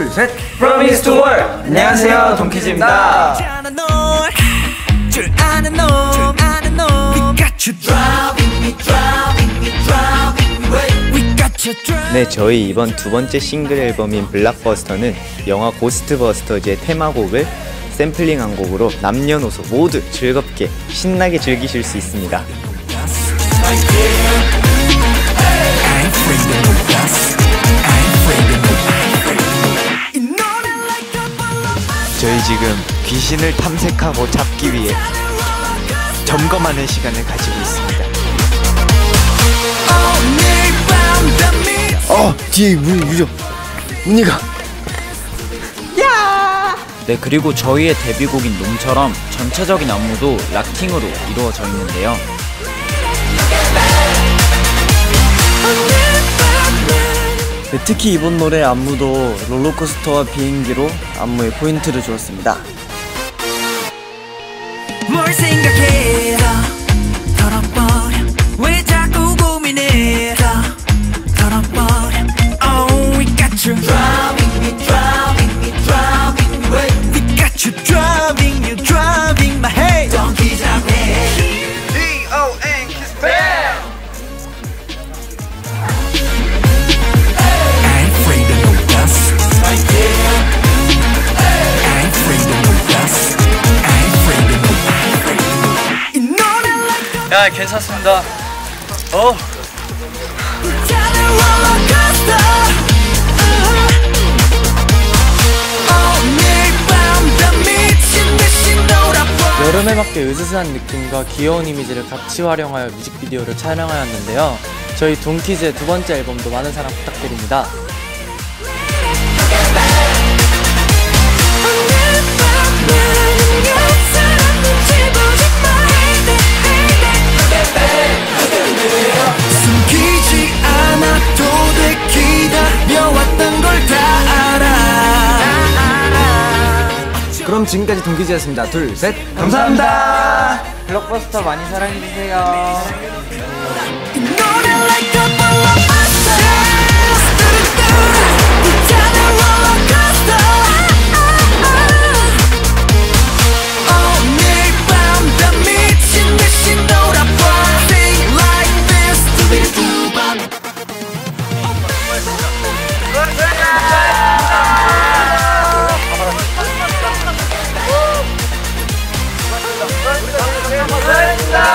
둘, 셋. Promise to work. 안녕하세요, 동키즈입니다. 네, 저희 이번 두 번째 싱글 앨범인 블락버스터는 영화 고스트버스터즈의 테마곡을 샘플링한 곡으로 남녀노소 모두 즐겁게 신나게 즐기실 수 있습니다. 저희 지금 귀신을 탐색하고 잡기 위해 점검하는 시간을 가지고 있습니다. 뒤에 문 유저 문이가. 네, 그리고 저희의 데뷔곡인 놈처럼 전체적인 안무도 락킹으로 이루어져 있는데요. 네, 특히 이번 노래 안무도 롤러코스터와 비행기로 안무에 포인트를 주었습니다. 뭘 생각해 털어버려 왜 자꾸 고민해 털어버려 Oh we got you Driving me driving me driving me away We got you driving you driving my head Don't kiss our head D-O-N kiss bam I ain't afraid of no dust right there I ain't afraid of no dust I ain't afraid of no 야, 괜찮습니다. 여름에 맞게 으스스한 느낌과 귀여운 이미지를 같이 활용하여 뮤직비디오를 촬영하였는데요. 저희 동키즈의 두 번째 앨범도 많은 사랑 부탁드립니다. 숨기지 않아도 돼 기다려왔던 걸 다 알아. 그럼 지금까지 동키즈였습니다. 둘, 셋. 감사합니다. 블록버스터 많이 사랑해주세요. 감사합니다.